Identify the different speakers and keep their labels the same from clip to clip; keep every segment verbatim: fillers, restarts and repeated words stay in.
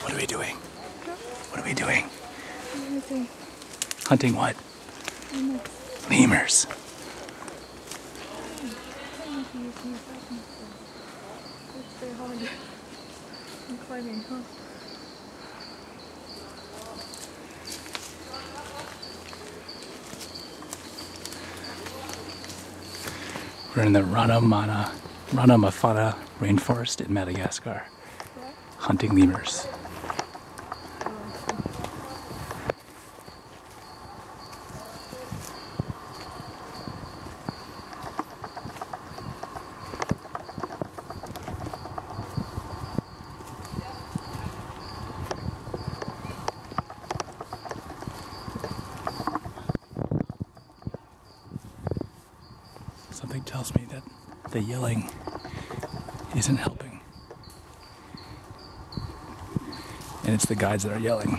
Speaker 1: What are we doing? What are we doing?
Speaker 2: Hunting.
Speaker 1: Hunting what?
Speaker 2: Lemurs.
Speaker 1: Lemurs.
Speaker 2: It's very hard. I'm climbing, huh?
Speaker 1: We're in the Ranomafana Ranomafana Rainforest in Madagascar, hunting lemurs. Something tells me that the yelling isn't helping. And it's the guides that are yelling.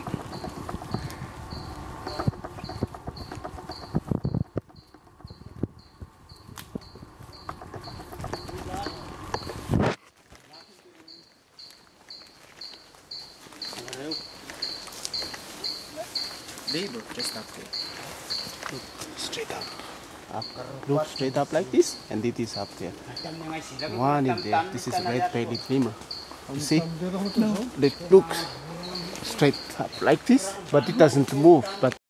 Speaker 3: Labor, just up there.
Speaker 1: Look straight up.
Speaker 3: Up. Look straight up like this, and it is up there. One in there. This is a red-bellied lemur. You see? No. It looks straight up like this, but it doesn't move. But